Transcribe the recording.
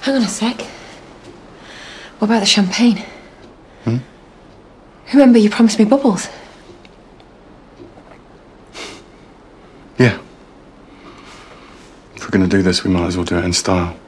Hang on a sec. What about the champagne? Hmm? Remember, you promised me bubbles. Yeah. If we're going to do this, we might as well do it in style.